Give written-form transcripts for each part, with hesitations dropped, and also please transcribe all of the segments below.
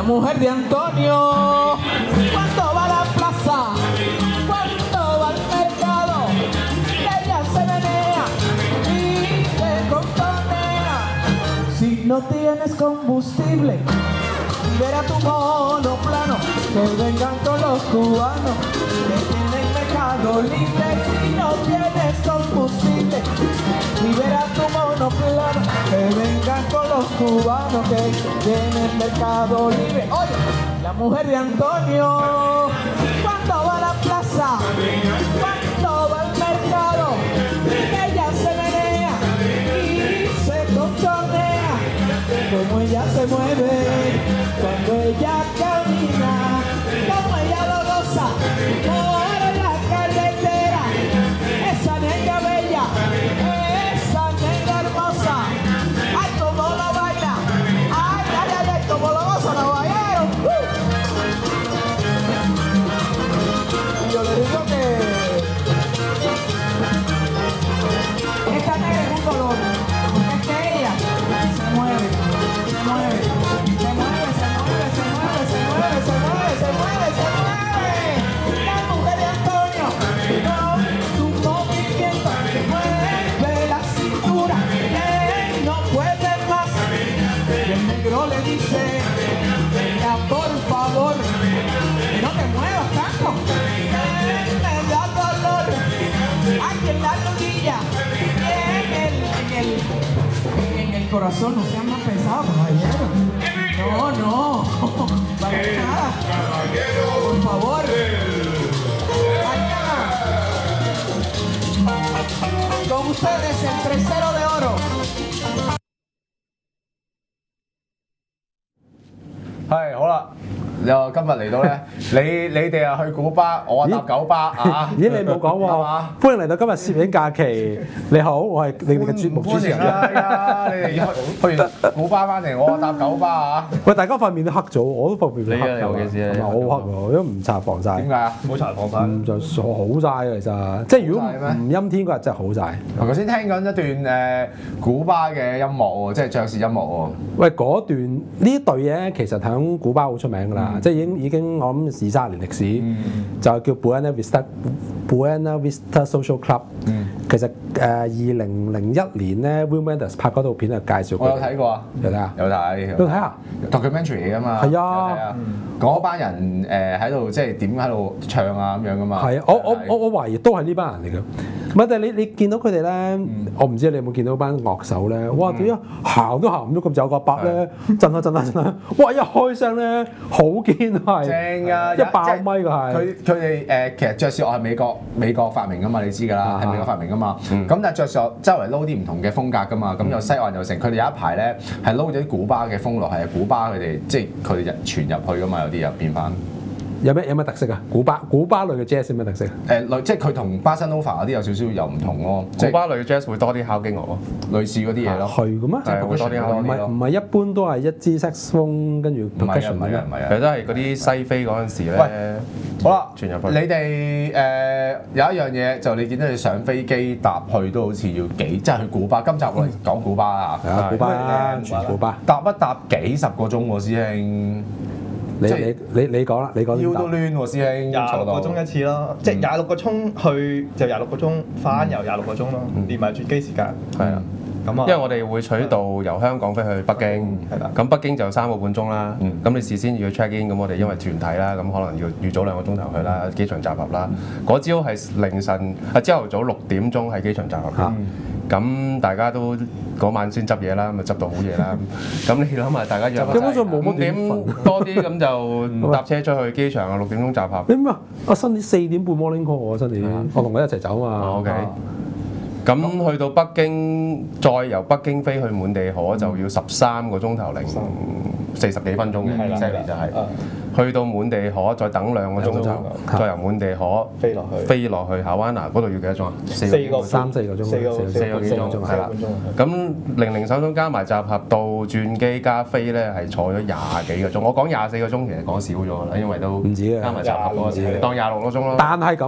mujer de Antonio, cuando va a la plaza, cuando va al mercado, ella se menea y se contonea. Si no tienes combustible, libera tu monoplano, que vengan con los cubanos, que tienen mercado libre. Si no tienes combustible, libera tu monoplano, que vengan con los cubanos, que tienen mercado libre. Oye, la mujer de Antonio, cuando va a la plaza, cuando va al mercado, ella se menea y se contornea, como ella se mueve, cuando ella camina, como ella lo goza, por la carretera, esa negra bella, esa negra hermosa, ay, cómo lo baila, ay, ay, ay, ay, cómo lo goza, lo bailaron. Y yo le digo que esta negra es un color, es que ella se mueve, se mueve, se mueve, se mueve, se mueve, se mueve, se mueve, se mueve, se mueve. La mujer de Antonio, con su movimiento, mueve la cintura, que no puede más. Y el negro le dice, venga por favor, que no te muevas tanto, que me da dolor, aquí en la rodilla, y en el corazón. No sean más pesados, caballero. No, no, para nada. Por favor. Allá. Con ustedes el tercero de oro. 係好啦，又今日嚟到咧，你哋啊去古巴，我啊搭九巴啊！ 咦，你冇講喎？歡迎嚟到今日攝影假期。你好，我係你哋嘅節目主持人。 啦，你哋去完古巴翻嚟，我啊搭九巴啊！ 喂，大家塊面都黑咗，我都塊面都黑咗。 尤其是你好黑喎，因為唔搽防曬。 點解啊？ 冇搽防曬。 就好曬嘅其實，即係如果唔陰天嗰日真係好曬。 頭先聽緊一段古巴嘅音樂喎，即係爵士音樂喎。 喂，嗰段呢一隊嘢其實喺古巴好出名㗎啦，即係已經我諗20-30年歷史，就係叫 Buena Vista Social Club。其實2001年咧 ，Wim Wenders 拍嗰套片就介紹佢。 我有睇過啊， 有睇啊？ 有睇。 有睇啊 documentary 嚟㗎嘛。 係啊。 嗰班人喺度即係點喺度唱啊咁樣㗎嘛。 係啊，我懷疑都係呢班人嚟㗎。唔係，但係你見到佢哋咧，我唔知你有冇見到班樂手咧？哇！點解行都行唔喐咁，有個伯咧震下震下震下，哇！一開聲咧好堅係， 正㗎， 一爆咪㗎係。 佢哋其實爵士樂係美國發明㗎嘛，你知㗎啦，係美國發明㗎嘛。咁但係爵士樂周圍撈啲唔同嘅風格㗎嘛，咁又西岸又成。佢哋有一排咧係撈咗啲古巴嘅風落，係古巴佢哋即係佢哋傳入去㗎嘛，有啲又變翻。 有咩特色啊？古巴類嘅 jazz 有咩特色啊？ 即係佢同巴塞諾瓦嗰啲有少少又唔同咯。 古巴類嘅 jazz 會多啲敲擊樂咯， 類似嗰啲嘢咯。 係嘅咩？ 係會多啲敲擊樂。 唔係一般都係一支 saxophone 跟住 percussion 唔係啊。 其實都係嗰啲西非嗰陣時咧。 好啦， 傳入去。 你哋有一樣嘢就你見到你上飛機搭去都好似要即係去古巴。今集我哋講古巴啊。 係啊，古巴啦，全古巴。 搭一搭幾十個鐘喎，師兄。 你講啦，你講腰都攣喎，師兄。 26個鐘一次咯，即係26個鐘去就26個鐘，翻又26個鐘咯，連埋轉機時間。 係啊。咁啊，因為我哋會取道由香港飛去北京，係啦。咁北京就3個半鐘啦。咁你事先要 check in，咁我哋因為團體啦，咁可能要預早2個鐘頭去啦，機場集合啦。嗰朝係凌晨朝頭早6點鐘喺機場集合。咁大家都嗰晚先執嘢啦，咪執到好夜啦。咁你諗下，大家約基本上冇乜 5點多啲，咁就搭車出去機場啊，6點鐘集合。 你咩啊？阿新年4點半 morning call 喎，新年我同佢一齊走啊嘛。 OK。咁去到北京，再由北京飛去滿地可就要13個鐘頭零40幾分鐘嘅 exactly 就係。去到滿地可再等2個鐘頭，再由滿地可飛落去夏灣拿嗰度要幾多鐘啊？4個 3-4個鐘，4個幾鐘係啦。 咁零手鐘加埋集合到轉機加飛咧，係坐咗20幾個鐘。我講24個鐘，其實講少咗啦，因為都唔止嘅， 加埋集合嗰個時，當26個鐘咯。 但係咁喎，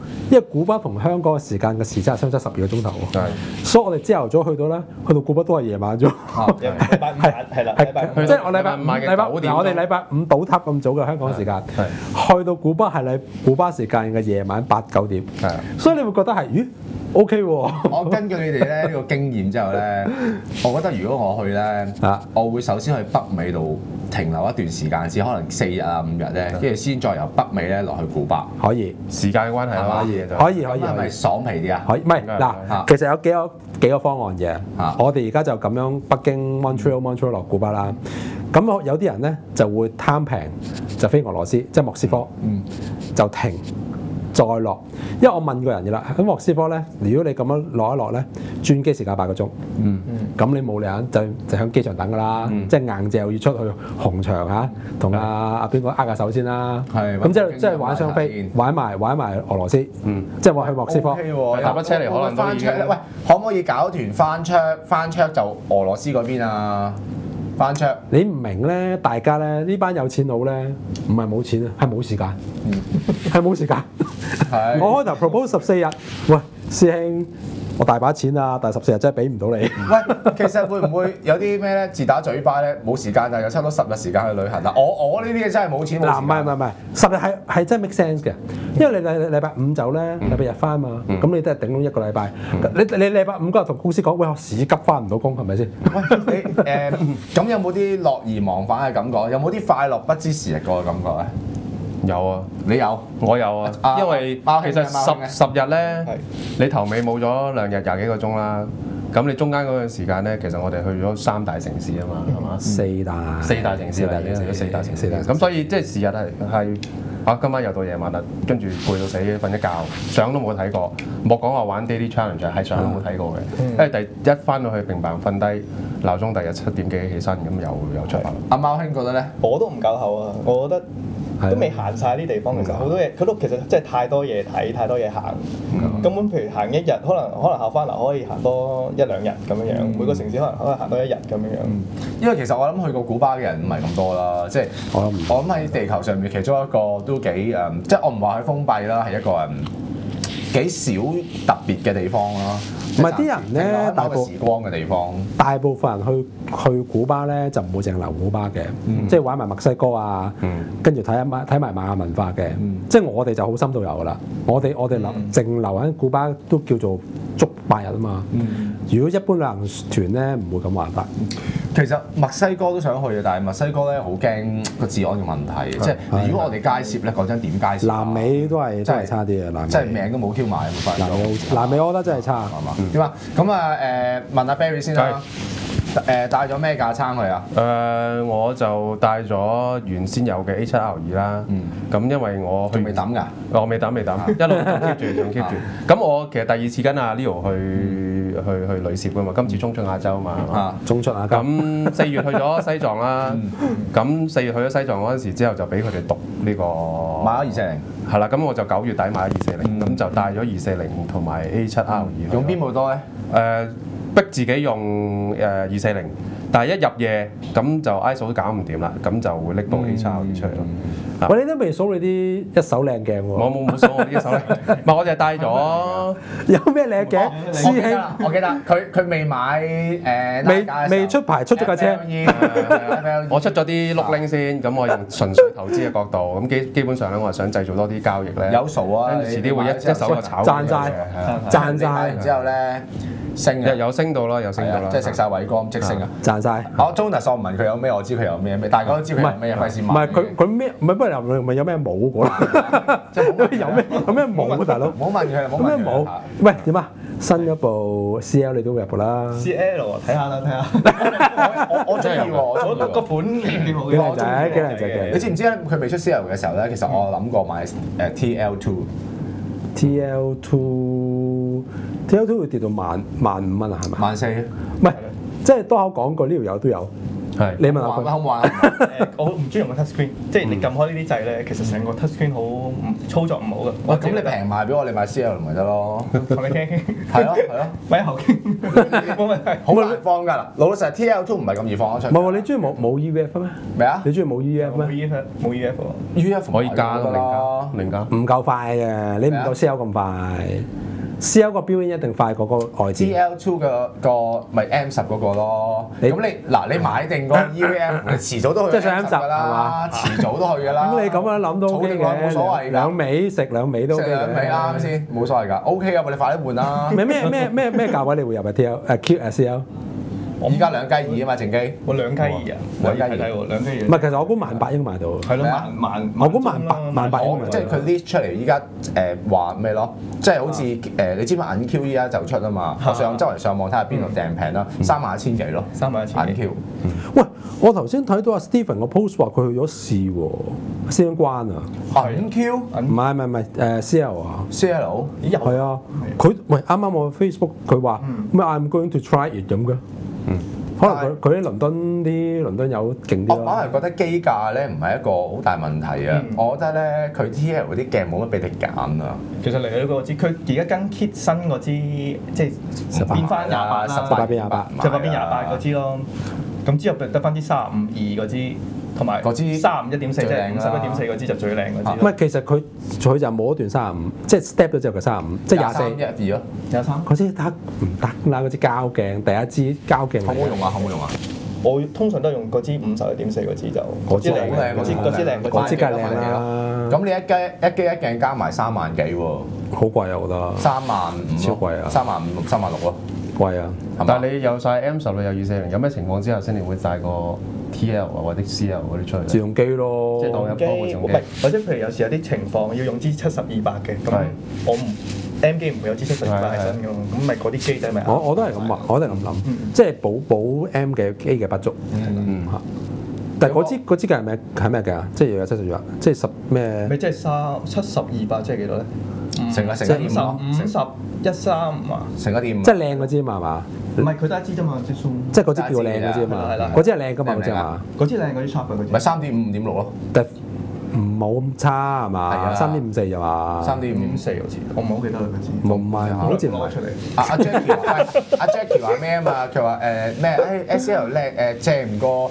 因為古巴同香港嘅時間嘅時差係相差12個鐘頭喎，所以我哋朝頭早去到古巴都係夜晚啫。 禮拜五晚係啦，禮拜五即係我禮拜五 9點我哋禮拜五倒塌咁早嘅香港時間，去到古巴係古巴時間嘅夜晚8、9點，所以你會覺得係咦 OK 喎。 我根據你哋咧呢個經驗之後咧，我覺得如果我去咧，我會首先去北美度停留一段時間先，可能4日啊5日咧，跟住先再由北美咧落去古巴。 可以時間嘅關係啦， 可以係咪爽皮啲啊？ 可以，唔係嗱，其實有幾個方案嘅。我哋而家就咁樣北京 Montreal 落古巴啦。咁有啲人咧就會貪平就飛俄羅斯，即係莫斯科，就停再落。因為我問過人嘅啦，喺莫斯科咧，如果你咁樣落一落咧，轉機時間8個鐘，咁你冇理由就喺機場等㗎啦，即係硬就要出去紅場嚇，同阿邊個握下手先啦。咁即係玩雙飛，玩埋俄羅斯，即係話去莫斯科。 搭乜車嚟可能都已經。 喂，可唔可以搞團翻桌就俄羅斯嗰邊啊？翻桌， 你唔明咧？大家咧呢班有錢佬咧，唔係冇錢啊，係冇時間，係冇時間。我開頭 propose 14日，喂師兄，我大把錢啊，但係14日真係俾唔到你。 喂，其實會唔會有啲咩咧？自打嘴巴咧，冇時間，但係又差唔多10日時間去旅行啦。我呢啲嘢真係冇錢冇時間。 唔係，10日係真係 make sense 嘅，因為你禮拜5走咧，禮拜日翻嘛，咁你都係頂到1個禮拜。你禮拜5嗰日同公司講，喂我屎急翻唔到工，係咪先？ 喂，你咁有冇啲樂而忘返嘅感覺？有冇啲快樂不知時日過嘅感覺咧？ 有啊， 你有， 我有啊，因為其實10日咧，你頭尾冇咗2日20幾個鐘啦。咁你中間嗰段時間咧，其實我哋去咗3大城市啊嘛，係嘛？4大城市啦，已經去咗4大城市啦。咁所以即係時日係今晚又到夜晚啦，跟住攰到死，瞓一覺，相都冇睇過，莫講話玩 daily challenge，係相都冇睇過嘅。因為一翻到去平板瞓低，鬧鐘第日7點幾起身，咁又出發。 阿貓兄覺得咧， 我都唔夠厚啊，我覺得。都未行晒啲地方，其實好多嘢，佢都其實真係太多嘢睇，太多嘢行。根本譬如行1日，可能下翻嚟可以行多1、2日咁樣樣。每個城市可能行多1日咁樣樣。 因為其實我諗去過古巴嘅人唔係咁多啦，即係我諗喺地球上面其中一個都幾即係我唔話佢封閉啦，係一個幾少特別嘅地方咯。 唔係啲人咧， 大部時光嘅地方， 大部分人去古巴咧就唔會淨係留古巴嘅，即係玩埋墨西哥啊，跟住睇埋瑪雅文化嘅，即係我哋就好深度遊㗎啦。我哋淨留喺古巴都叫做足8日啊嘛。如果一般旅行團咧唔會咁玩法。 其實墨西哥都想去嘅，但係墨西哥咧好驚個治安嘅問題，即係如果我哋街攝咧，講真點街攝？ 南美都係真係差啲嘅，南美即係命都冇 Q 埋，冇發現。 南美我覺得真係差， 係嘛？點啊？咁問阿 Barry 先啦。帶咗咩架撐去啊？ 我就帶咗原先有嘅 A7R2啦。咁因為我仲未抌㗎？ 我未抌，一路仲 keep 住。咁我其實第2次跟阿 Leo 去旅攝㗎嘛，今次衝出亞洲嘛，係嘛？ 衝出亞洲。 咁4月去咗西藏啦。咁4月去咗西藏嗰陣時之後，就俾佢哋讀呢個買咗240。係啦，咁我就9月底買咗240，咁就帶咗240同埋 A7R2。 用邊部多咧？ 逼自己用240，但係一入夜咁就 ISO 都搞唔掂啦，咁就會拎部 A7R2出嚟咯。 喂，你都未數你啲一手靚鏡喎？ 冇數我啲一手靚，唔係我就係帶咗。 有咩靚鏡？師兄， 我記得佢未買未出牌出咗架車。 我出咗啲碌拎先，咁我用純粹投資嘅角度，咁基本上咧，我係想製造多啲交易咧。 有數啊！ 跟住遲啲會一手就炒。 賺晒， 然之後咧升有升到啦， 即係食晒偉光即升啊！ 賺晒。 我 Jonas 我唔問佢有咩，我知佢有咩，大家都知佢有咩，費事問。 唔係佢咩？唔係不過又咪有咩帽㗎啦？即係有咩帽大佬？ 唔好問佢， 有咩帽？喂點啊？新嗰部 CL 你都入㗎啦 ？CL 睇下啦，睇下。 我中意喎， 我覺得個款幾好嘅。 幾靚仔，幾靚仔嘅。 你知唔知咧？佢未出 CL 嘅時候咧，其實我諗過買TL2。TL2 會跌到15,000蚊啊，係咪？ 14,000。 唔係，即係多口講句，呢條友都有。 係你問下佢。 好唔好玩？ 我唔中意用個 touch screen，即係你撳開呢啲掣咧，其實成個 touch screen 好操作唔好嘅。 喂，咁你平賣俾我，你買 CL 咪得咯？ 同你傾傾， 係咯， 咪後傾，冇問題。 好難放㗎啦。老實 TL2 唔係咁易放得出。 唔係喎，你中意冇 UF 咩？ 咩啊你中意冇 UF 冇咩？ EF 冇 EF 喎。 ？UF 可以加咯， 咯， 零加。 唔夠快嘅，你唔夠 CL 咁快。CL 個表演一定快過個外置。 TL2 個咪 M10嗰個咯。 你咁你買定個 EVF，你遲早都去即係上 M10 㗎啦，遲早都去㗎啦。 咁你咁樣諗都 OK 儲定耐冇所謂嘅， 㗎。 兩尾食兩尾都食 OK 兩味嘅。 啱先，冇所謂㗎。OK 啊，你快啲換啦。 咩價位你會入啊 TL Q CL？ 依家2雞2啊嘛，正機。 我2雞2啊， 兩雞二睇喎，2雞2。 唔係，其實我估18000應該買到。 係咯， 咩啊我估18000應該即係佢 list 出嚟，依家話咩咯？即係好似你知唔知銀 Q 依家就出啊嘛？我周圍上網睇下邊度訂平啦，31000幾咯 31000 銀 Q。 喂，我頭先睇到阿 Stephen 個 post 話佢去咗試喎，相關啊， 銀 Q 唔係CL 啊， CL 咦有係啊，佢喂啱啱我 Facebook 佢話咩 I'm going to try it 咁嘅，可能佢啲倫敦友勁啲我咯。 反而覺得機價咧唔係一個好大問題啊！我覺得咧佢 TL 嗰啲鏡冇乜俾你揀啊。 其實嚟到嗰支，佢而家跟 Kit 新嗰支，即係變翻28啦 18變28 18變28嗰支咯。咁之後得翻啲35.2嗰支，同埋嗰支 31.4即係最靚啦 51.4嗰支就最靚嗰支咯。 唔係，其實佢就冇一段35，即係 step 咗之後嘅35，即係24。 112咯， 23， 嗰支得唔得啦？嗰支膠鏡，第一支膠鏡嚟嘅。 好唔好用啊？好唔好用啊？ 我通常都係用嗰支51.4嗰支就， 嗰支靚好靚嗰支嗰支靚嗰支梗係靚啦啦。 咁你一機一鏡加埋3萬幾喎， 好貴啊！我覺得 3萬5 超貴啊 3萬5、3萬6咯， 貴啊！ 係嘛但係你有晒 M10，你有240，有咩情況之下先你會帶個 TL 啊或者 CL 嗰啲出去咧？ 自動機咯， 即係當一機， 波自動機唔係或者譬如有時有啲情況要用支7200嘅，咁係我唔 M 機唔會有支7200喺身㗎嘛，咁咪嗰啲機仔咪我都係咁話，我都係咁諗，即係補 M 嘅機嘅不足。嚇但係嗰支鏡係咩鏡啊？即係要有72，即係10咩？ 咪即係7200即係幾多咧？ 成個點咯， 5135啊！ 成個點即係靚嗰支嘛係嘛？ 唔係佢得一支啫嘛，支 Zoom。 即係嗰支叫靚嗰支啊嘛係啦， 嗰支係靚㗎嘛嗰支係嘛？ 嗰支靚嗰啲 sharp 嘅嗰支。 咪3.5、5.6咯， 但唔冇咁差係係嘛啊 ？3.54就嘛 3.5。 5.4好似，我唔係好記得啦嗰支。 冇唔係，好似唔係攞出嚟。 阿 Jackie 話阿 Jackie 話咩啊嘛？佢話咩SL 叻正過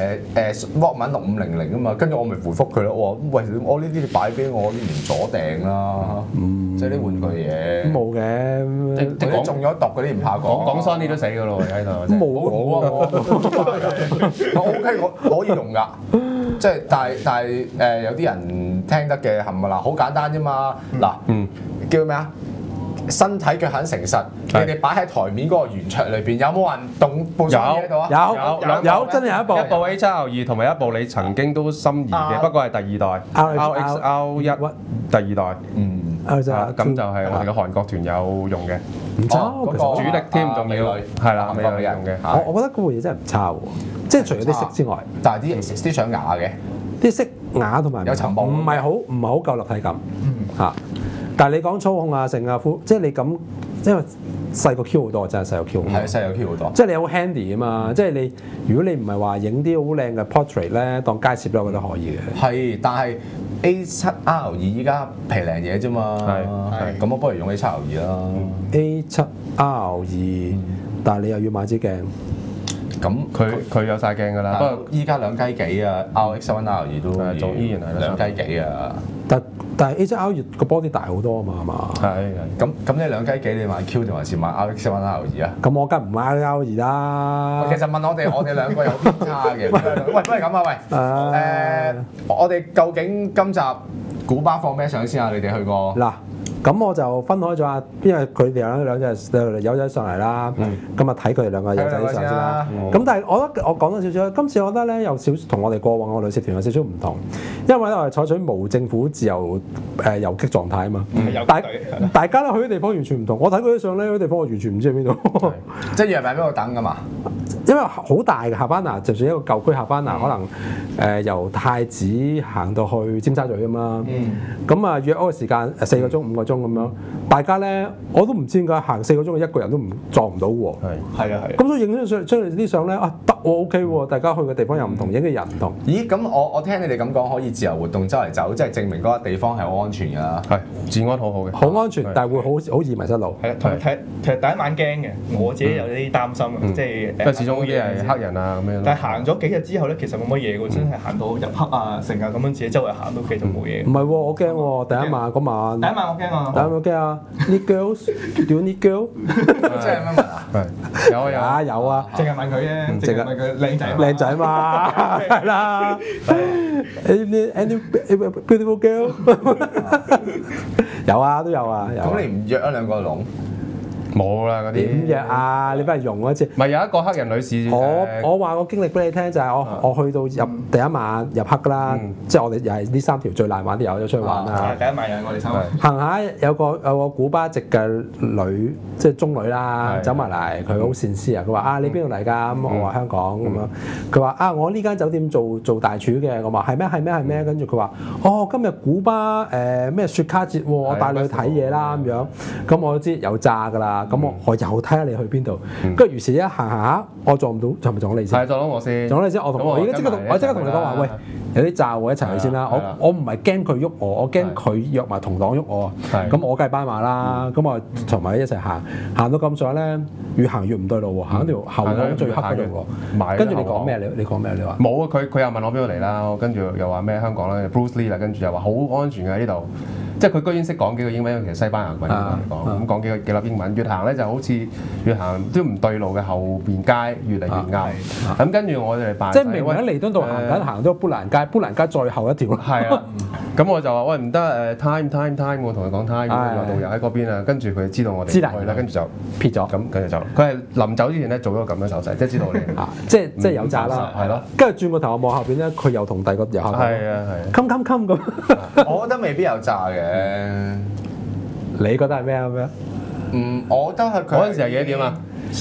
Walkman 6500啊嘛，跟住我咪回覆佢咯。我話喂，我呢啲你擺俾我，呢連咗訂啦，即係啲玩具嘢。 冇嘅， 即係中咗毒嗰啲唔怕講。 講 Sony 都死㗎咯喎喺度。 冇冇啊！我 OK，我可以用㗎。即係但係有啲人聽得嘅係咪嗱？好簡單啫嘛。嗱，叫咩啊？身體腳很誠實，你哋擺喺台面嗰個圓桌裏邊，有冇人動部手機喺度啊？ 有真係有一部一部 A7R2同埋一部你曾經都心儀嘅，不過係第二代 RXR1 第二代。咁就係我哋嘅韓國團友用嘅， 唔差， 哦其實主力添仲要係啦，美女用嘅。 我覺得嗰部嘢真係唔差喎，即係除咗啲色之外， 但係啲相啞嘅， 啲色啞同埋有沉磅唔係好夠立體感嚇。但係你講操控啊、成啊、即係你咁，因為細個 Q 好多，真係細個 Q 好多。 係細個 Q 好多。 即係你好 handy 啊嘛，即係你如果你唔係話影啲好靚嘅 portrait 咧，當街攝咧，我覺得可以嘅。 係，但係 A7R2 依家皮靚嘢啫嘛。係。咁我不如用 A7R2 啦。 A7R2，但係你又要買支鏡。 咁佢有晒鏡㗎啦，不過依家2雞幾啊，RX7R2 都仲依然係 2雞幾啊。 但係 A7R2 個 body 大好多啊嘛，係嘛？ 係。 咁你2雞幾你買 Q 定還是買 RX7R2 啊？ 咁我梗唔買 R2 啦。 其實問我哋兩個有偏差嘅。喂，不如咁啊，喂。我哋究竟今集古巴放咩相先啊？你哋去過？ 嗱。咁我就分開咗啊，因為佢哋兩隻友仔上嚟啦，咁啊睇佢哋兩個友仔上先啦。咁但係我覺得我講多少少，今次我覺得咧有少少同我哋過往個旅攝團有少少唔同，因為咧我哋採取無政府自由遊擊狀態啊嘛。大家咧去嘅地方完全唔同，我睇佢啲相咧，啲地方我完全唔知喺邊度。 即係以為喺邊度等㗎嘛？ 因為好大嘅哈巴那，就算一個舊區哈巴那，可能由太子行到去尖沙咀咁啦。咁啊約嗰個時間4個鐘5個鐘咁樣，大家咧我都唔知點解行4個鐘一個人都唔撞唔到喎。 係啊。 咁所以影咗相出嚟啲相咧得喎 OK 喎，大家去嘅地方又唔同，影嘅人唔同。 咦？咁我聽你哋咁講，可以自由活動周圍走，即係證明嗰個地方係好安全㗎啦。 係治安好好嘅， 好安全，但係會好易迷失路。 係啊，同埋其實第一晚驚嘅，我自己有啲擔心嘅，即係因為始終嗰啲係黑人啊咁樣。 但係行咗幾日之後咧，其實冇乜嘢喎，真係行到入黑啊，成日咁樣自己周圍行都繼續冇嘢。 唔係喎，我驚喎，第一晚嗰晚。 第一晚我驚啊！ 第一晚我驚啊 ！Need girls？Do you need girl？ 即係咩問啊？ 有啊淨係問佢啫，淨係問佢靚仔。 靚仔嘛，係啦。Any beautiful girl？有啊，都有啊。 咁你唔約一兩個龍？ 冇啦嗰啲。 點約啊？你不如用嗰次。 咪有一個黑人女士。 我話個經歷俾你聽就係我去到入第一晚入黑㗎啦，即係我哋又係呢3條最難玩啲友咗出去玩啦。 第一晚又係我哋3個。 行下有個古巴籍嘅女，即係中女啦，走埋嚟，佢好善思啊！佢話你邊度嚟㗎？咁我話香港咁樣。佢話我呢間酒店做大廚嘅。我話係咩？跟住佢話今日古巴咩雪卡節喎，我帶你去睇嘢啦咁樣。咁我都知有炸㗎啦。咁我又睇下你去邊度。跟住於是一行下，我撞唔到，係咪撞到你先？ 係撞到我先。 撞到你先，我而家即刻同你講話，喂，有啲炸喎，一齊去先啦。我唔係驚佢喐我驚佢約埋同黨喐我。咁我梗係斑馬啦。咁我同埋一齊行到咁上咧，越行越唔對路喎，行條後巷最黑嗰度喎。跟住你講咩？你講咩？你話冇啊！佢又問我邊度嚟啦，跟住又話咩香港啦 ，Bruce Lee 啦，跟住又話好安全嘅呢度。即係佢居然識講幾個英文，其實西班牙文講，咁講幾粒英文。越行咧就好似越行都唔對路嘅，後邊街越嚟越啱。咁跟住我哋扮即係明明喺彌敦道行到砵蘭街最後一條啦。 係啊，咁我就話喂唔得time，我同佢講 time，導遊喺嗰邊啊。跟住佢知道我哋去啦，跟住就撇咗。 咁跟住就佢係臨走之前咧做咗個咁嘅手勢，即係知道你即係有炸啦。 係咯。 跟住轉個頭我望後邊咧，佢又同第二個遊客講。 係啊。 come 咁。 我覺得未必有炸嘅。 你覺得係咩啊？ 我覺得係佢嗰陣時係幾多點啊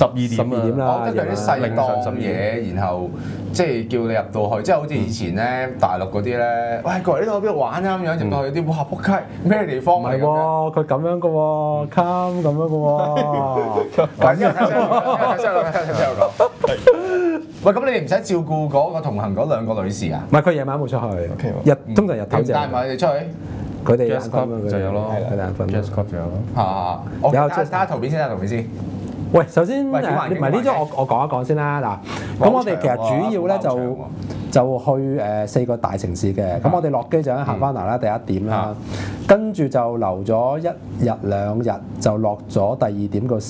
？12點啦。 我覺得佢啲細檔嘢，然後即係叫你入到去，即係好似以前咧大陸嗰啲咧，喂過嚟呢度邊度玩啊咁樣，入到去啲哇仆街咩地方嚟㗎？ 唔係喎，佢咁樣嘅喎，come 咁樣嘅喎。 睇我講。喂，咁你哋唔使照顧嗰個同行嗰兩個女士啊？ 唔係佢夜晚冇出去，通常日頭就帶埋佢哋出去。 佢哋眼瞓就有咯， 佢哋眼瞓。 Just Club 就有咯。 我睇下圖片先。 喂，首先唔係呢張我講一講先啦。嗱，咁我哋其實主要咧就去4個大城市嘅。咁我哋落機就喺哈巴那啦，第一點啦。跟住就留咗1日2日，就落咗第二點個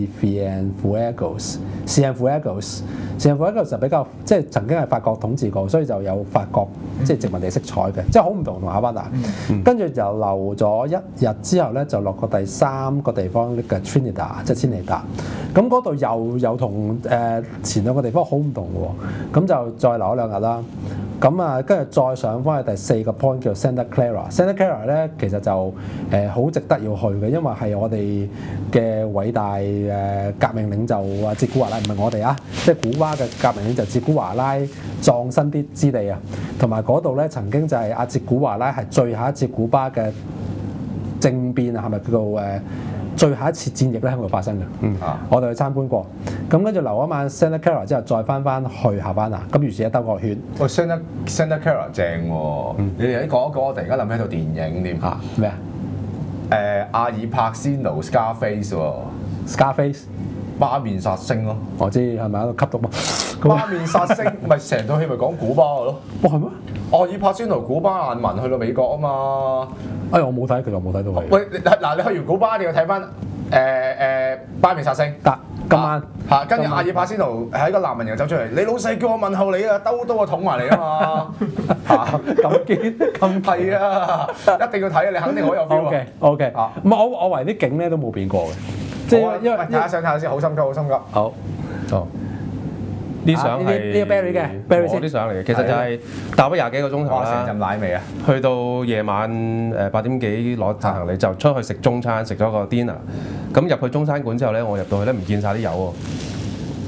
Cienfuegos。Cienfuegos 就比較即係曾經係法國統治過，所以就有法國即係殖民地色彩嘅，即係好唔同哈巴那。跟住就留咗1日之後咧，就落個第3個地方呢個 Trinidad， 即係千里達。咁嗰度又同前2個地方好唔同喎。咁就再留咗2日啦。咁啊，跟住再上翻去第4個 point 叫 Santa Clara。Santa Clara 咧其實就好值得要去嘅，因為係我哋嘅偉大革命領袖啊，捷古華拉，唔係我哋啊，即係古巴嘅革命領袖捷古華拉葬身啲之地啊。同埋嗰度咧曾經就係阿捷古華拉係最後一次古巴嘅政變啊，係咪叫做最後一次戰役咧喺度發生嘅？我哋去參觀過，咁跟住留一晚 Santa Clara 之後，再翻去哈巴那，咁於是一兜個圈。 喂 Santa Clara 正喎，你哋講一講，我突然間諗起套電影添嚇咩啊？ 阿爾柏仙奴 Scarface 喎 ，Scarface 疤面殺星咯， 我知係咪喺度吸毒嘛？ 疤面殺星咪成套戲咪講古巴嘅咯？ 哇係咩？ 阿爾柏仙奴古巴難民去到美國啊嘛！ 我冇睇，其實我冇睇到佢。 喂，嗱你去完古巴，你要睇翻疤面殺星。 得今晚嚇，跟住阿爾柏仙奴喺個難民營走出嚟，你老細叫我問候你啊，兜刀啊捅埋你啊嘛！ 咁堅咁係啊，一定要睇啊！你肯定好有 feel 啊 ！OK，唔係我為啲景咧都冇變過嘅，即係因為睇下先，好心急，好心急。 好， 啲相係呢個 Barry 嘅 Barry 我啲相嚟嘅，其實就係搭咗20幾個鐘頭啦， 成陣奶味啊！ 去到夜晚8點幾攞曬行李就出去食中餐，食咗個 dinner。咁入去中餐館之後咧，我入到去咧唔見晒啲友喎。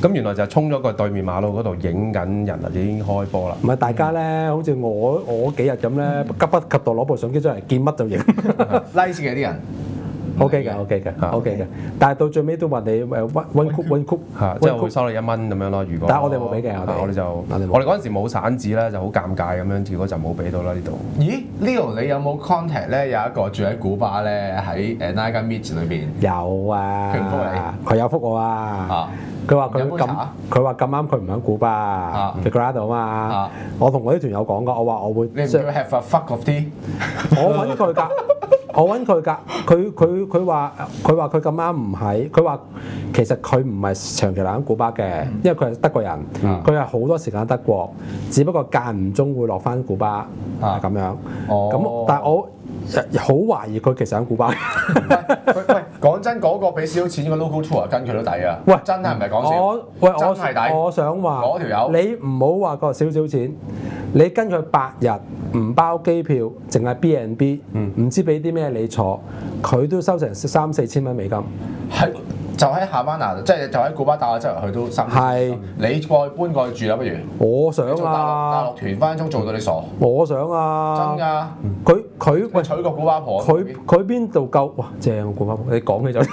咁原來就係衝咗過對面馬路嗰度影緊人啦，已經開波啦。 唔係大家咧，好似我幾日咁咧，急不及待攞部相機出嚟，見乜就影。 拉線嘅啲人 OK 嘅，但係到最尾都話你溫曲嚇，即係會收你1蚊咁樣咯。如果但係我哋冇俾嘅， 我哋嗰陣時冇散紙咧，就好尷尬咁樣，結果就冇俾到啦呢度。 咦？Leo 你有冇 contact 咧？有一個住喺古巴咧，喺Naga Beach 裏邊。 有啊， 佢唔覆你， 佢有覆我啊。佢話咁啱佢唔喺古巴 Figueroa 嘛。我同我啲團友講過，我話我會。 你唔要 have a fuck of tea？ 我揾佢㗎。佢話佢咁啱唔喺，佢話其實佢唔係長期留喺古巴嘅，因為佢係德國人，佢係好多時間喺德國，只不過間唔中會落翻古巴咁樣。咁但係我好懷疑佢其實喺古巴。 喂，講真，嗰個俾少錢個 local tour 跟佢都抵啊！ 喂， 真係唔係講笑，真係抵。 我想話嗰條友， 你唔好話個少錢，你跟佢8日唔包機票，淨係 B&B， 唔知俾啲咩你坐，佢都收成3-4千蚊美金。 係。就喺夏灣拿，即係就喺古巴帶我周圍去都3千。係，你過去搬過去住啦，不如？我想啊！大陸團分分鐘做到你傻。我想啊！真㗎。佢娶個古巴婆。佢邊度夠？哇！正個古巴婆，你講起就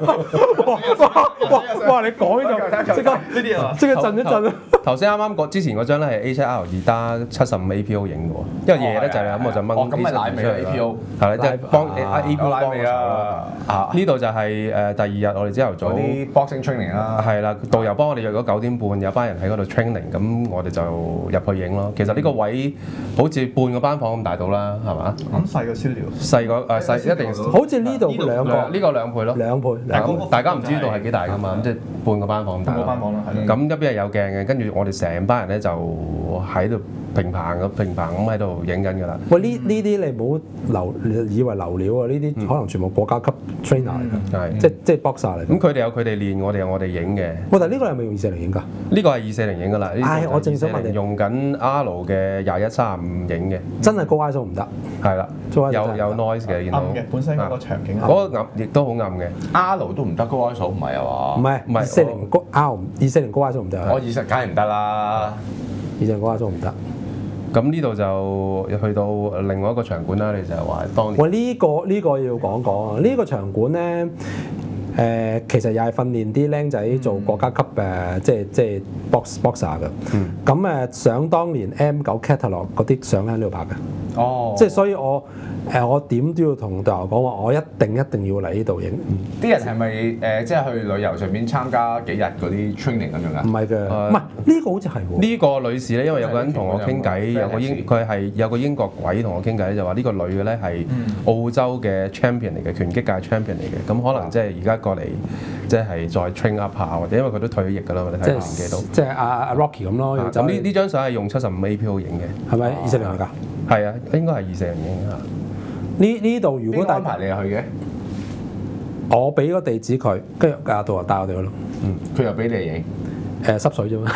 哇！你講起就即刻呢啲啊！即刻震一震啊！ 頭先啱啱之前嗰張咧係 A7R2 75 APO 影嘅喎，因為夜咧就係咁我就掹。 咁咪奶味 APO。 係啦，即係幫 APO 幫我啦。呢度就係第2日我哋朝頭早啲 boxing training 啦。係啦， 導遊幫我哋約咗9點半，有班人喺嗰度 training，咁我哋就入去影咯。其實呢個位好似半個班房咁大到啦，係嘛？ 咁細個 studio。 細個細一定。 好似呢度兩個。 呢個2倍咯。 2倍。 大家唔知道係幾大㗎嘛？咁即係半個班房咁大。 半個班房啦，係。 咁一邊係有鏡嘅，跟住我哋成班人咧就喺度平棚咁喺度影緊㗎啦。 喂，呢啲你唔好以為流料啊！呢啲可能全部國家級 trainer 嚟㗎，即係 boxer 嚟。 咁佢哋有佢哋練，我哋有我哋影嘅。 喂，但係呢個係咪用240影㗎？ 呢個係240影㗎啦。 我正想問你， 用緊 R 嘅21-35影嘅。 真係高 ISO 唔得。 係啦，有 noise 嘅，見到。 暗嘅，本身嗰個場景。 嗰個暗亦都好暗嘅。 R 都唔得高 ISO 唔係啊嘛？唔係240高 240高 ISO 唔得。 我20梗係唔得啦 ，240高 ISO 唔得。 咁呢度就去到另外一個場館啦，你就係話當年。 喂，呢個要講講啊！呢個場館咧，其實又係訓練啲僆仔做國家級即係 boxer 嘅。咁想當年 M9 Catalog 嗰啲相喺呢度拍嘅。哦。即係所以我點都要同導遊講話，我一定要嚟呢度影。 啲人係咪即係去旅遊上面參加幾日嗰啲 training 咁樣㗎？ 唔係嘅，唔係呢個好似係喎。 呢個女士咧，因為有個人同我傾偈，佢係有個英國鬼同我傾偈，就話呢個女嘅咧係澳洲嘅 champion 嚟嘅，拳擊界 champion 嚟嘅。咁可能即係而家過嚟，即係再 train up 下，或者因為佢都退咗役㗎啦，我哋睇年紀都。 即係阿 Rocky 咁咯。 咁呢張相係用75 APO 影嘅， 係咪20年嚟㗎？ 係啊，應該係20年影嚇。 呢度如果安排你去嘅， 我俾個地址佢，跟住阿導遊帶我哋去咯。 佢又俾你影。 濕水啫嘛，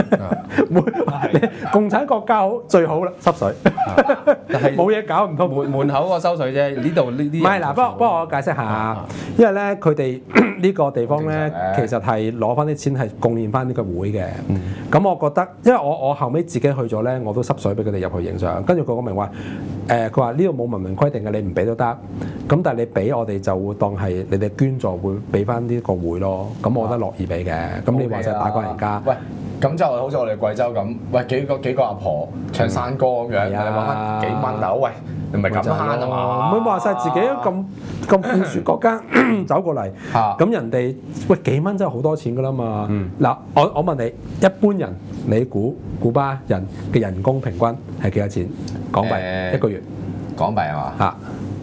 共產國家好最好啦，濕水，冇嘢搞唔通。 門口個收水啫，呢度呢啲。唔係嗱，不過我解釋下，因為咧佢哋呢個地方咧，其實係攞翻啲錢係貢獻翻呢個會嘅。咁我覺得，因為我後尾自己去咗咧，我都濕水俾佢哋入去影相，跟住佢講明話，佢話呢度冇文明規定嘅，你唔俾都得。咁但係你俾我哋就會當係你哋捐助會俾翻呢個會咯。咁我覺得樂意俾嘅。咁你話就打個人家。 喂，咁就好似我哋貴州咁，喂幾個阿婆唱山歌咁樣，你揾翻幾蚊啊？喂，你唔係咁慳啊嘛？ 唔會話晒自己咁富庶國家走過嚟，咁人哋喂幾蚊真係好多錢噶啦嘛。嗱，我問你，一般人你估古巴人嘅人工平均係幾多錢港幣一個月？ 港幣係嘛？ 嚇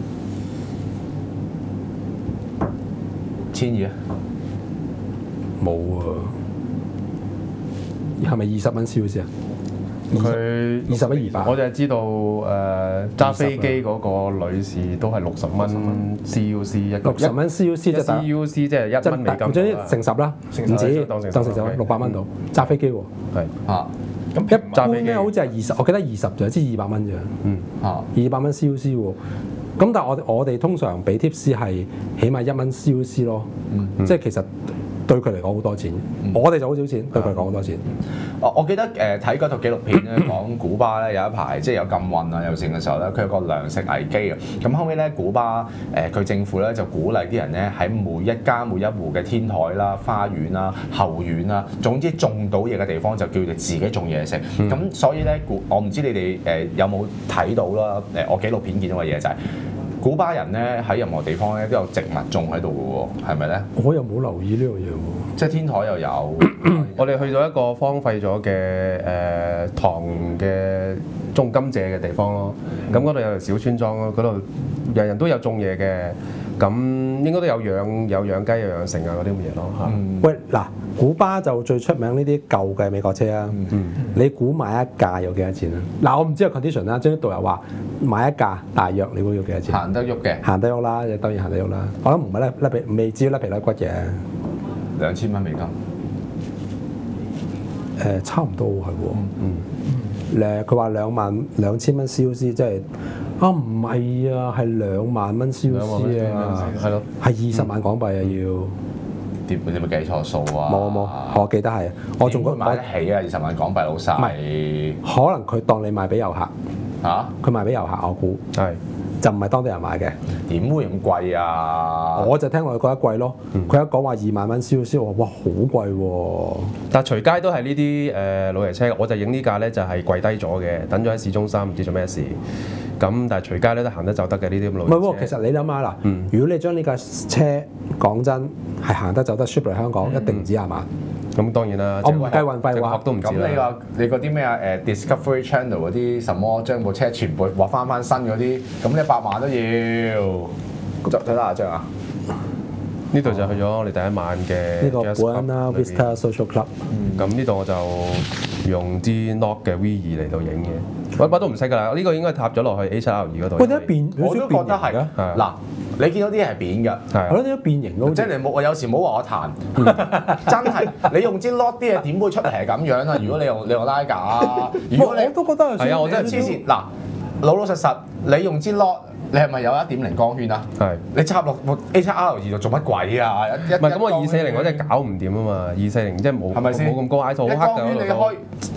，1200啊？ 冇啊！係咪20蚊 CUC 啊？ 佢 21、200， 我就係知道揸飛機嗰個女士都係60蚊 CUC 一個。 60蚊 CUC 即係 CUC 即係1蚊美金。 總之乘10啦，唔止當乘10啦，600蚊到揸飛機喎。 係啊， 咁一般咧好似係20，我記得20就即係200蚊啫。200蚊 CUC 喎。咁但係我哋通常俾 tips 係起碼1蚊 CUC 咯。即係其實對佢嚟講好多錢，我哋就好少錢，對佢嚟講好多錢。 我記得睇嗰套紀錄片咧，講古巴咧有一排即係有禁運啊有剩嘅時候咧，佢有個糧食危機啊。咁後尾咧，古巴佢政府咧就鼓勵啲人咧喺每一家每一戶嘅天台啦、花園啦、後院啦，總之種到嘢嘅地方就叫佢哋自己種嘢食。咁所以咧，我唔知你哋有冇睇到啦？我紀錄片見到嘅嘢就係、古巴人咧喺任何地方咧都有植物種喺度嘅喎，係咪咧？ 我又冇留意呢樣嘢喎。 即係天台又有。 我哋去到一個荒廢咗嘅塘嘅種甘蔗嘅地方咯，咁嗰度有條小村莊咯，嗰度人人都有種嘢嘅，咁應該都有養雞、有養成啊嗰啲咁嘅嘢咯嚇。 喂，嗱，古巴就最出名呢啲舊嘅美國車啊，你估買一架有幾多錢啊？嗱，我唔知個 condition 啦，即係導遊話買一架大約你估要幾多錢？ 行得喐嘅， 行得喐啦，當然行得喐啦。我諗唔係甩皮，未至於甩皮甩骨嘅。 2000蚊美金。 差唔多係喎。佢話22000蚊 COC， 即係唔係啊，係2萬蚊 COC 啊， 係咯， 係20萬港幣啊要。 你咪計錯數啊？ 冇，我記得係。我仲買得起啊！20萬港幣老細。 唔係，可能佢當你賣俾遊客。 嚇？ 佢賣俾遊客，我估。 係。 就唔係當地人買嘅。 點會咁貴啊？ 我就聽落去覺得貴咯。佢一講話2萬蚊 COC， 我話哇好貴喎。 但係隨街都係呢啲老爺車，我就影呢架咧就係跪低咗嘅，等咗喺市中心唔知做咩事。咁但係隨街咧都行得走得嘅呢啲咁老爺車。 唔係喎，其實你諗下嗱，如果你將呢架車講真係行得走得 ship 嚟香港，一定唔止20萬。 咁當然啦， 我唔計運費話， 都唔止啦。 咁你話你嗰啲咩啊Discovery Channel 嗰啲什麼將部車全部畫翻新嗰啲，咁100萬都要。睇下張啊！ 呢度就去咗我哋第一晚嘅呢個 Buena Vista Social Club。 咁呢度我就用支 Nok 嘅 V2嚟到影嘅，我都唔識㗎啦。呢個應該踏咗落去 A7R2嗰度。 喂，點解變？ 我都覺得係。嗱，你見到啲嘢係扁嘅， 係咯，點解變形咯？ 即係你冇，我有時冇話我彈，真係你用支 Lock 啲嘢點會出嚟係咁樣啊？如果你用拉架，如果你我都覺得係啊，我真係黐線。嗱，老實，你用支 Lock，你係咪有1.0光圈啊？係。你插落部 A7R2 度做乜鬼啊？唔係咁，我240嗰隻搞唔掂啊嘛，240即係冇咁高 ISO，好黑就你開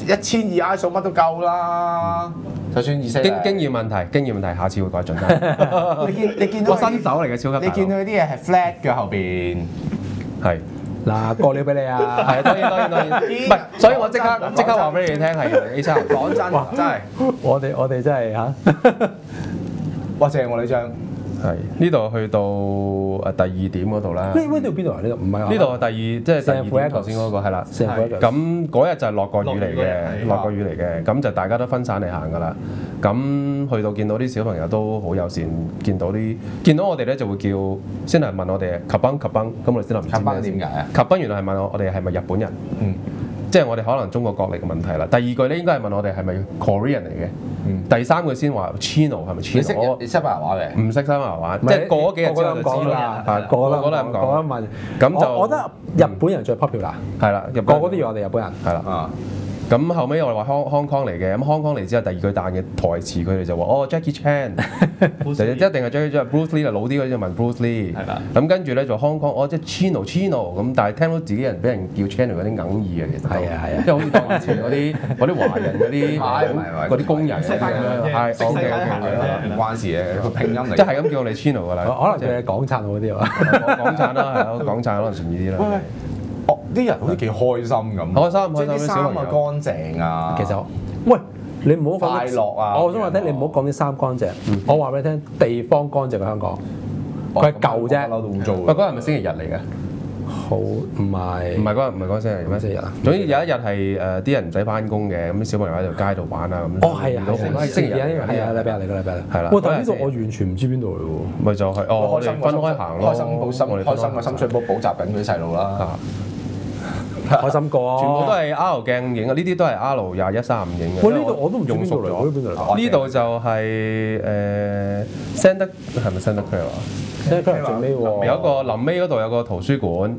1200 ISO 乜都夠啦。就算240。經驗問題，下次會改進得。你見到新手嚟嘅超級。 你見到啲嘢係 flat 嘅後邊。係。 嗱，過料俾你啊！ 係當然，唔係，所以我即刻話俾你哋聽係 A7R。 講真，真係我哋真係嚇， 哇正喎呢張。 係呢度去到第2點嗰度啦。 呢度邊度啊？呢度唔係呢度係第2，即係第2點頭先嗰個係啦。咁嗰日就係落過雨嚟嘅，咁就大家都分散嚟行㗎啦。咁去到見到啲小朋友都好友善，見到我哋咧就會叫，先係問我哋及賓，咁我哋先唔知咩點解啊？ 及賓原來係問我哋係咪日本人，即係我哋可能中國國力嘅問題啦。第2句咧應該係問我哋係咪 Korean 嚟嘅。第3句先話 Chino 係咪 Chino？ 你識西班牙話嘅？ 唔識西班牙話，即係過咗幾日之後就知啦。個個都係咁講。 問咁就我覺得日本人最 popular。 係啦， 個個都要我哋日本人。 係啦。咁後尾我哋話 Hong Kong 嚟嘅，咁 Hong Kong 嚟之後第2句彈嘅台詞，佢哋就話Jackie Chan，一定係 Jackie Chan，Bruce Lee 老啲嗰啲就問 Bruce Lee。係啦。咁跟住咧就 Hong Kong，即係 Chino 咁，但係聽到自己人俾人叫 Channel 有啲哽耳嘅，其實係啊，即係好似當以前嗰啲華人嗰啲工人係 OK， 唔關事嘅，個拼音嚟。 即係咁叫我哋 Chino 㗎啦。 可能佢係港燦好啲啊， 港燦啦，係咯，港燦可能順意啲啦。 啲人好似幾開心咁，即係啲衫啊乾淨啊。 其實，喂，你唔好快樂啊！ 我想話聽，你唔好講啲衫乾淨。我話俾你聽，地方乾淨過香港。佢係舊啫。 嬲到污糟。 喂，嗰日係咪星期日嚟嘅？ 好唔係嗰星期日咩？星期日啊！總之有一日係啲人唔使翻工嘅，咁啲小朋友喺條街度玩啊咁。 哦，係啊，星期日係啊，禮拜日嚟㗎，禮拜日。係啦。喂，但係呢度我完全唔知邊度嚟喎。 咪就係我哋分開行咯。 開心嘅深水埗補習緊嗰啲細路啦。 開心過， 全部都係 R 鏡影啊！呢啲都係 R2135影嘅。 我呢度我都唔用熟嚟， 呢度就係Santa 係咪 Santa Clara 最尾喎。 有個臨尾嗰度有個圖書館，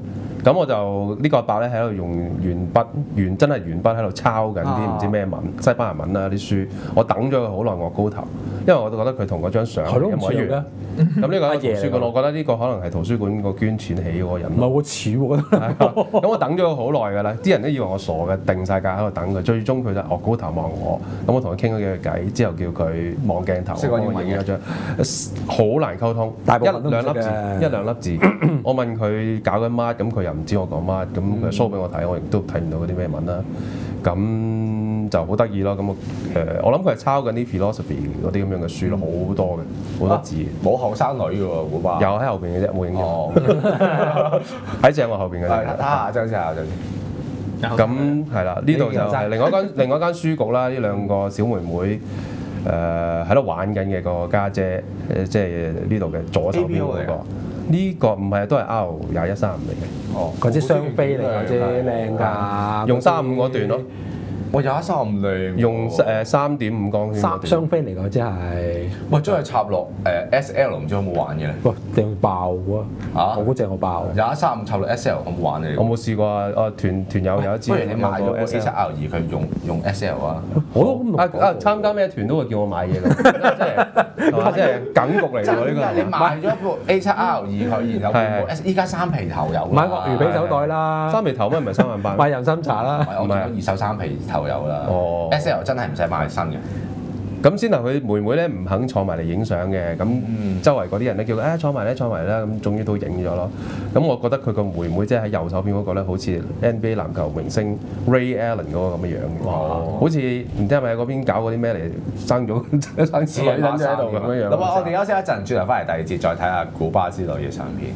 咁我就呢個阿伯咧喺度用真係鉛筆喺度抄緊啲唔知咩文，西班牙文啦啲書。我等咗佢好耐，我高頭，因為我都覺得佢同嗰張相一模一樣。咁呢個喺圖書館，我覺得呢個可能係圖書館個捐錢起嗰個人。 唔係好似喎，覺得。 咁我等咗佢好耐㗎啦，啲人都以為我傻嘅，定晒格喺度等佢。最終佢就高頭望我，咁我同佢傾咗幾句偈，之後叫佢望鏡頭，幫我影咗張，好難溝通，一兩粒字。我問佢搞緊乜，咁佢又唔知我講乜，咁佢 show 俾我睇，我亦都睇唔到嗰啲咩文啦。咁就好得意咯。咁我諗佢係抄緊啲 philosophy 嗰啲咁樣嘅書咯，好多嘅，好多字。 冇後生女嘅喎，古巴。 又喺後邊嘅啫，冇影咗。喺正我後邊嘅。 睇下張先，張先。 咁係啦，呢度就係另外一間書局啦。呢兩個小妹妹喺度玩緊嘅個家姐，即係呢度嘅左手邊嗰個。呢個唔係都係 R2135嚟嘅。 哦，嗰支雙飛嚟嗰支靚㗎， 用35嗰段咯。 我2135靚， 用3.5光圈。 雙飛嚟㗎，即係。 喂，將佢插落SL 唔知有冇玩嘅咧？ 哇，正爆喎！ 嚇， 好正我爆。 2135插落 SL 有冇玩嘅？ 我冇試過啊！團友有一支。 不如你買咗個 A7R2，佢用 SL 啊！ 我都咁參加咩團都會叫我買嘢㗎，即係梗局嚟㗎呢個。 你買咗部 A7R2 佢，然後依家三皮頭有。 買鱷魚皮手袋啦， 三皮頭咩唔係3萬8？ 買人參茶啦， 我買二手三皮頭有啦。 哦 SL 真係唔使買新嘅。 咁先頭佢妹妹咧唔肯坐埋嚟影相嘅，咁周圍嗰啲人咧叫佢坐埋啦，咁終於都影咗咯。咁我覺得佢個妹妹即係喺右手邊嗰個咧，好似 NBA 籃球明星 Ray Allen 嗰個咁嘅樣嘅，好似唔知係咪喺嗰邊搞嗰啲咩嚟生子女喺度咁樣樣。 咁我哋休息一陣，轉頭翻嚟第二節再睇下古巴之旅嘅相片。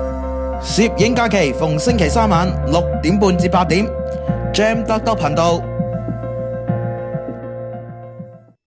攝影假期逢星期三晚6點半至8點 ，Jam 得多頻道。